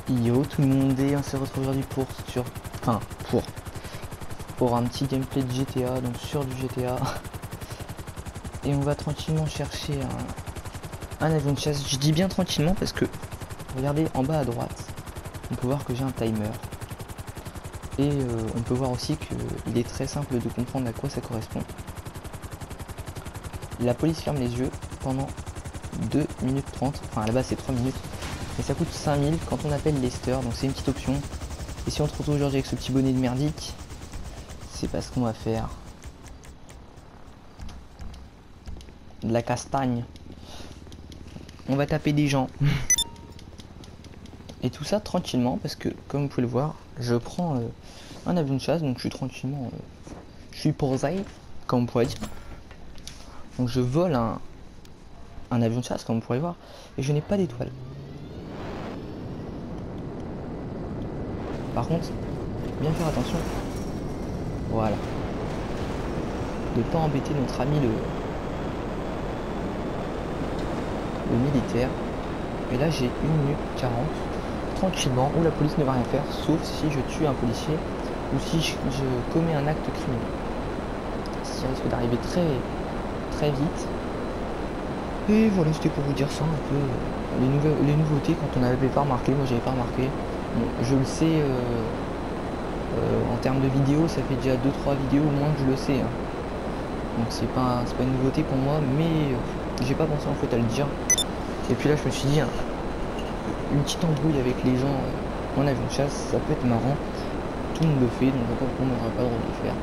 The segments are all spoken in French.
Yo tout le monde, et on se retrouve aujourd'hui pour un petit gameplay de GTA, donc sur du GTA. Et on va tranquillement chercher un avion de chasse. Je dis bien tranquillement parce que regardez en bas à droite, on peut voir que j'ai un timer. Et on peut voir aussi qu'il est très simple de comprendre à quoi ça correspond. La police ferme les yeux pendant 2 minutes 30, enfin à la base c'est 3 minutes. Et ça coûte 5000 quand on appelle Lester, donc c'est une petite option. Et si on se retrouve aujourd'hui avec ce petit bonnet de merdique, c'est parce qu'on va faire de la castagne. On va taper des gens. Et tout ça tranquillement parce que comme vous pouvez le voir, je prends un avion de chasse, donc je suis tranquillement, je suis posé, comme on pourrait dire. Donc je vole un avion de chasse comme vous pourrez voir, et je n'ai pas d'étoile. Par contre, bien faire attention. Voilà. De pas embêter notre ami le militaire. Et là j'ai 1 minute 40 tranquillement où la police ne va rien faire sauf si je tue un policier ou si je commets un acte criminel. Ça risque d'arriver très vite. Et voilà, c'était pour vous dire ça un peu. Les nouveautés quand on n'avait pas remarqué, moi j'avais pas remarqué. Bon, je le sais en termes de vidéos, ça fait déjà 2-3 vidéos au moins que je le sais. Hein. Donc c'est pas une nouveauté pour moi, mais j'ai pas pensé en fait à le dire. Et puis là je me suis dit, une petite embrouille avec les gens en avion de chasse, ça peut être marrant. Tout le monde le fait, donc pourquoi on n'aurait pas le droit de le faire.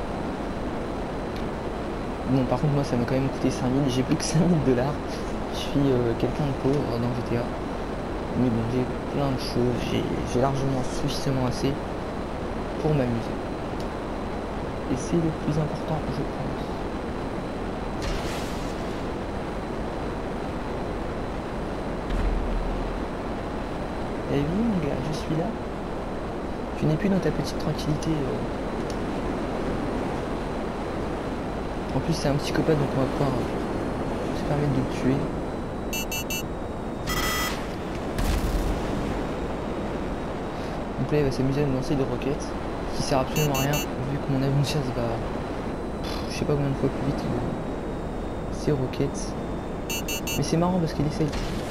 Bon par contre moi ça m'a quand même coûté 5000, j'ai plus que 5000 $. Je suis quelqu'un de pauvre dans GTA. Mais bon, j'ai plein de choses, j'ai largement suffisamment assez pour m'amuser. Et c'est le plus important, je pense. Eh oui mon gars, je suis là. Tu n'es plus dans ta petite tranquillité. En plus c'est un psychopathe donc on va pouvoir se permettre de le tuer. Donc là il va s'amuser à me lancer des roquettes qui sert absolument à rien vu que mon avion de chasse va je sais pas combien de fois plus vite ces roquettes. Mais c'est marrant parce qu'il essaye.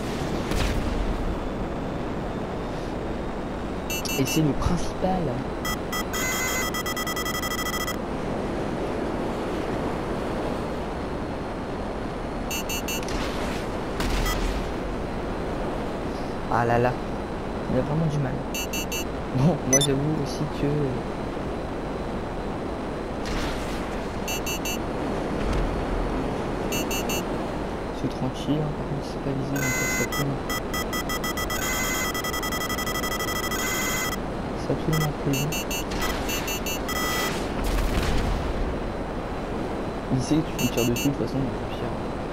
Et c'est le principal. Ah là là, il a vraiment du mal. Bon, moi j'avoue aussi que c'est tranquille, hein. Par contre c'est pas visé, donc ça tourne. C'est absolument plaisant. Il sait que tu lui tires dessus de toute façon, donc au pire.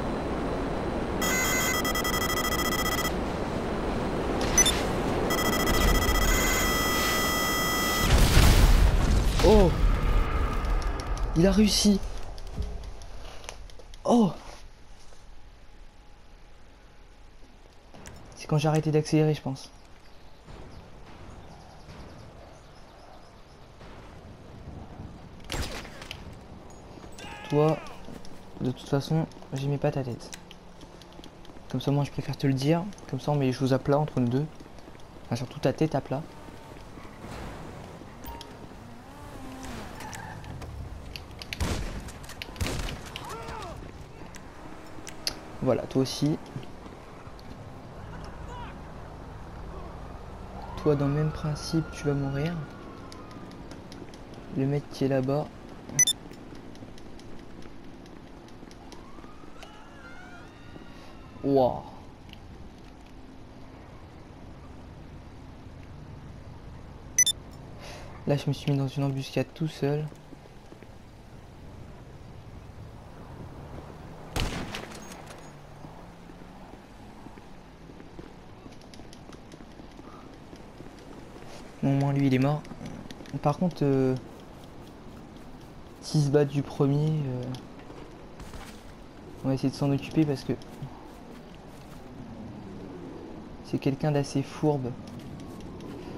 Oh! Il a réussi! Oh! C'est quand j'ai arrêté d'accélérer, je pense. Toi, de toute façon, j'aimais pas ta tête. Comme ça, moi, je préfère te le dire. Comme ça, on met les choses à plat entre nous deux. Enfin, surtout ta tête à plat. Voilà, toi aussi. Toi, dans le même principe, tu vas mourir. Le mec qui est là-bas. Waouh. Là, je me suis mis dans une embuscade tout seul. Bon, au moins, lui, il est mort. Par contre, s'il se bat du premier, on va essayer de s'en occuper parce que c'est quelqu'un d'assez fourbe.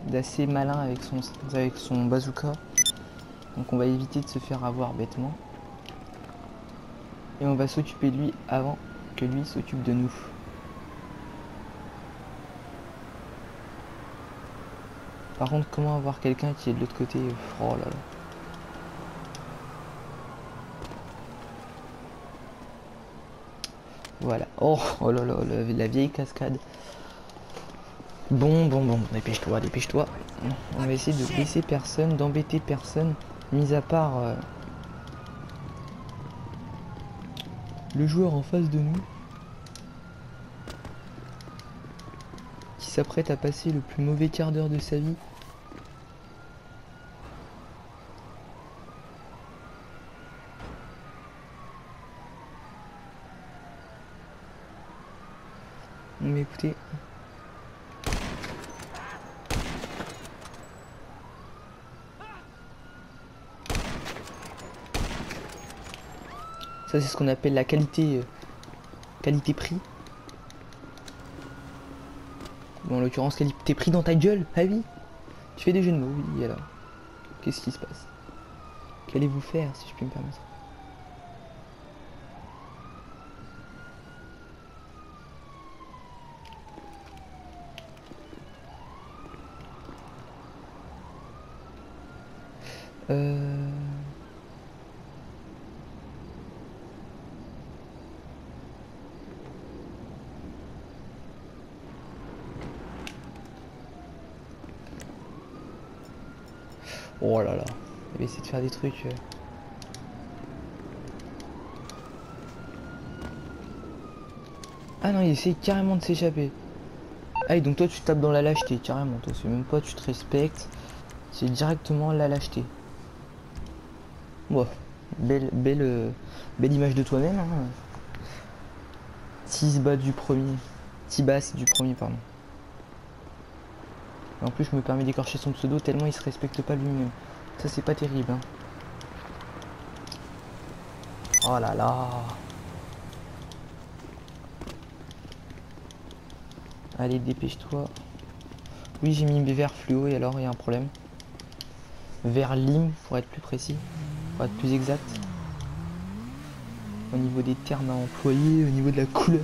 d'assez malin avec son bazooka. Donc on va éviter de se faire avoir bêtement. Et on va s'occuper de lui avant que lui s'occupe de nous. Par contre, comment avoir quelqu'un qui est de l'autre côté? Oh là là. Voilà. Oh, oh là là, la vieille cascade. Bon, dépêche-toi, dépêche-toi. On va essayer de blesser personne, d'embêter personne, mis à part le joueur en face de nous, qui s'apprête à passer le plus mauvais quart d'heure de sa vie. Mais écoutez, ça c'est ce qu'on appelle la qualité qualité-prix. Bon, en l'occurrence, qualité-prix dans ta gueule, ah oui. Tu fais des jeux de mots, oui, alors. Qu'est-ce qui se passe? Qu'allez-vous faire, si je puis me permettre? Oh là là, il va essayer de faire des trucs. Ah non, il essaie carrément de s'échapper. Ah et donc toi tu tapes dans la lâcheté, carrément. Toi c'est même pas tu te respectes, c'est directement la lâcheté. Bon, belle image de toi-même. Hein. 6 bas du premier. 6 basses du premier, pardon. Et en plus je me permets d'écorcher son pseudo tellement il se respecte pas lui-même. Ça c'est pas terrible. Hein. Oh là là. Allez, dépêche-toi. Oui, j'ai mis vert fluo et alors il y a un problème. Vert lime pour être plus précis, pour être plus exact. Au niveau des termes à employer, au niveau de la couleur.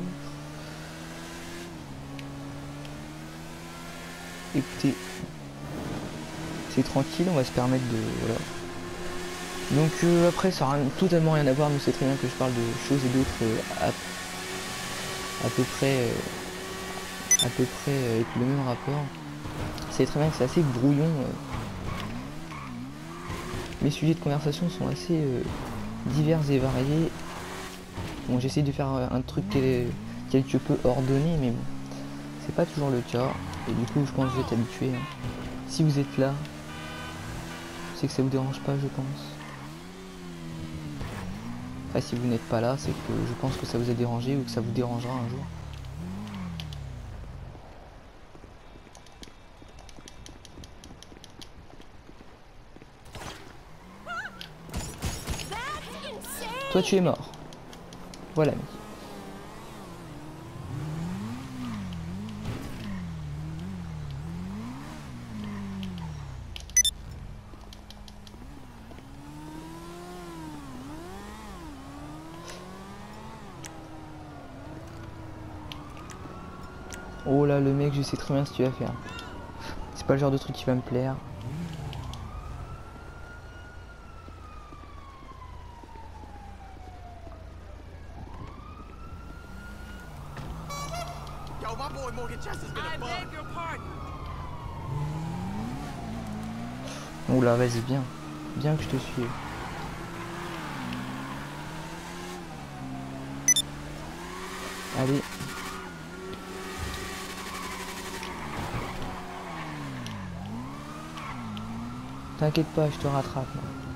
Écoutez, c'est tranquille, on va se permettre de... Voilà. Donc après, ça n'a totalement rien à voir, mais c'est très bien que je parle de choses et d'autres à peu près avec le même rapport. C'est très bien que c'est assez brouillon. Mes sujets de conversation sont assez divers et variés. Bon, j'essaie de faire un truc quelque peu ordonné, mais bon, c'est pas toujours le cas. Et du coup, je pense que vous êtes habitués. Hein. Si vous êtes là, c'est que ça vous dérange pas, je pense. Enfin, si vous n'êtes pas là, c'est que je pense que ça vous a dérangé ou que ça vous dérangera un jour. Toi, tu es mort. Voilà, mec. Oh là, le mec, je sais très bien ce qu'il va faire. C'est pas le genre de truc qui va me plaire. Oh là, vas-y, bien. Bien que je te suive. Allez. T'inquiète pas, je te rattrape.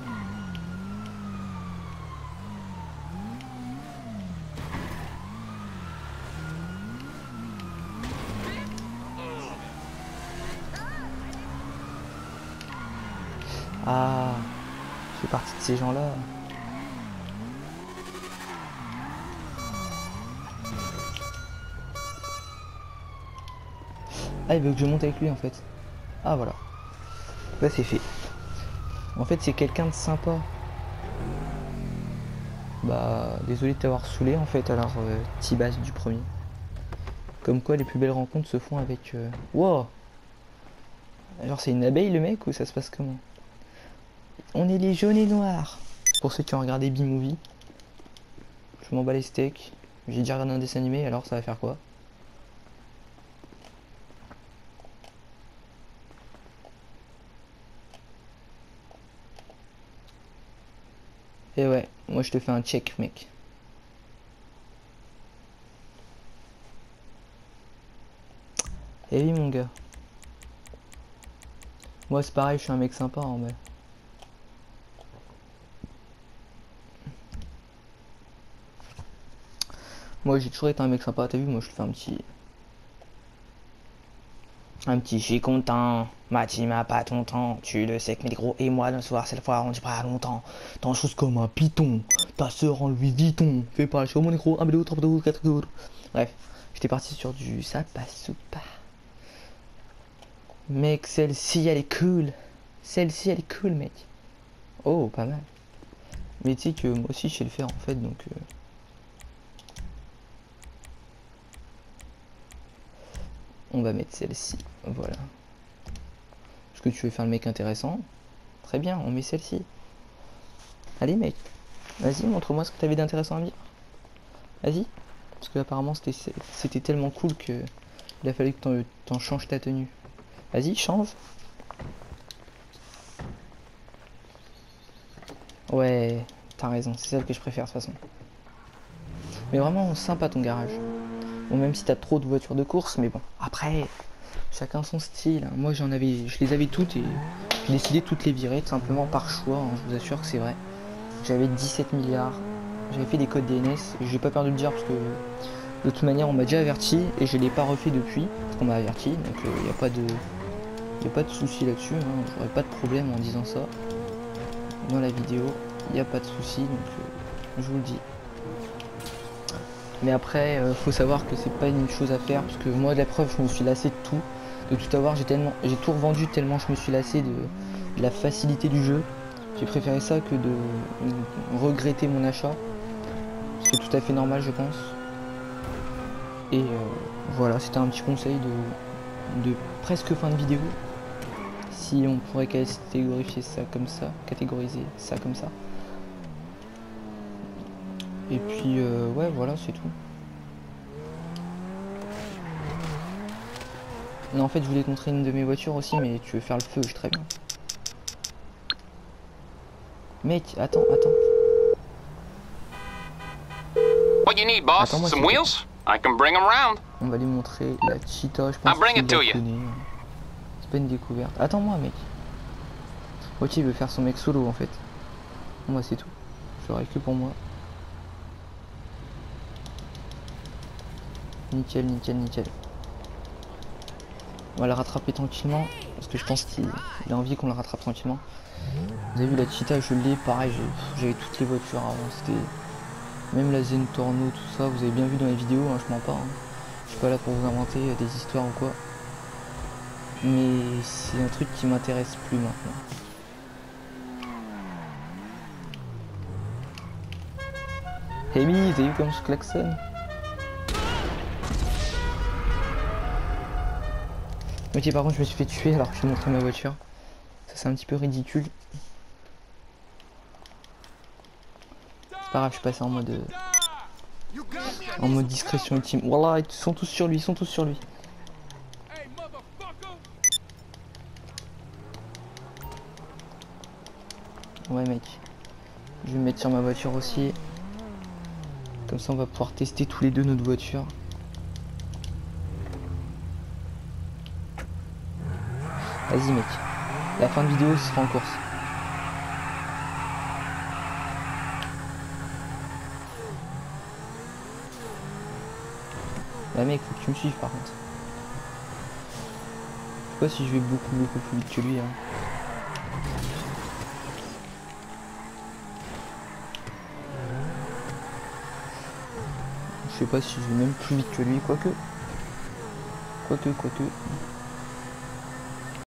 Ah, je fais partie de ces gens-là. Ah, il veut que je monte avec lui en fait. Ah voilà. Bah c'est fait. En fait c'est quelqu'un de sympa. Bah désolé de t'avoir saoulé en fait, alors Tibas du premier. Comme quoi les plus belles rencontres se font avec... Wow. Alors c'est une abeille le mec ou ça se passe comment? On est les jaunes et noirs. Pour ceux qui ont regardé B-Movie, je m'en bats les steaks. J'ai déjà regardé un dessin animé, alors ça va faire quoi? Et ouais, moi je te fais un check mec. Eh oui mon gars. Moi c'est pareil, je suis un mec sympa en vrai. Moi j'ai toujours été un mec sympa, t'as vu, moi je te fais un petit... je suis content, Mati m'a pas ton temps, tu le sais que mes gros et moi le soir c'est la fois on dit pas longtemps. T'en chose comme un python, ta sœur en Louis Vuitton, fais pas le show mon négro, 1 2 3 2 4 2. Bref, j'étais parti sur du ça passe ou pas. Mec, celle-ci elle est cool. Celle-ci elle est cool mec. Oh, pas mal. Mais tu sais que moi aussi je sais le faire en fait donc... On va mettre celle-ci, voilà. Est-ce que tu veux faire le mec intéressant? Très bien, on met celle-ci. Allez mec, vas-y montre-moi ce que t'avais d'intéressant à me dire. Vas-y. Parce que apparemment c'était tellement cool que il a fallu que t'en changes ta tenue. Vas-y, change. Ouais, t'as raison, c'est celle que je préfère de toute façon. Mais vraiment sympa ton garage. Bon, même si t'as trop de voitures de course, mais bon, après, chacun son style. Moi je les avais toutes et j'ai décidé de toutes les virer, tout simplement par choix, hein, je vous assure que c'est vrai. J'avais 17 milliards, j'avais fait des codes DNS, et j'ai pas peur de le dire parce que de toute manière on m'a déjà averti et je l'ai pas refait depuis, parce qu'on m'a averti, donc il n'y a pas de souci là-dessus, hein, j'aurais pas de problème en disant ça. Dans la vidéo, il n'y a pas de souci, donc je vous le dis. Mais après, faut savoir que c'est pas une chose à faire, parce que moi de la preuve, je me suis lassé de tout avoir, j'ai tout revendu tellement je me suis lassé de la facilité du jeu. J'ai préféré ça que de regretter mon achat. C'est tout à fait normal je pense. Et voilà, c'était un petit conseil de presque fin de vidéo. Si on pourrait catégoriser ça comme ça. Et puis ouais voilà c'est tout. Non en fait je voulais te montrer une de mes voitures aussi mais tu veux faire le feu, je très bien. Mec, attends. What you need, boss? Some wheels? I can bring them round. On va lui montrer la Cheetah, je pense qu'il la connaît. C'est pas une découverte. Attends-moi, mec. Ok, il veut faire son mec solo en fait. Moi, c'est tout. J'aurais que pour moi. Nickel. On va la rattraper tranquillement. Parce que je pense qu'il a envie qu'on la rattrape tranquillement. Vous avez vu la Cheetah, je l'ai. Pareil, j'avais toutes les voitures avant. C'était... Même la Zentorno, tout ça, vous avez bien vu dans les vidéos, hein, je mens pas. Hein. Je suis pas là pour vous inventer des histoires ou quoi. Mais c'est un truc qui m'intéresse plus maintenant. Amy, t'as vu comme je klaxonne? Ok, par contre, je me suis fait tuer alors que je vais montrer ma voiture. Ça, c'est un petit peu ridicule. C'est pas grave, je suis passé en mode discrétion ultime. Voilà, ils sont tous sur lui, Ouais mec, je vais me mettre sur ma voiture aussi. Comme ça on va pouvoir tester tous les deux notre voiture. Vas-y mec, la fin de vidéo ce sera en course. Là mec, faut que tu me suives par contre. Je sais pas si je vais beaucoup plus vite que lui hein. Je sais pas si je vais même plus vite que lui, quoique.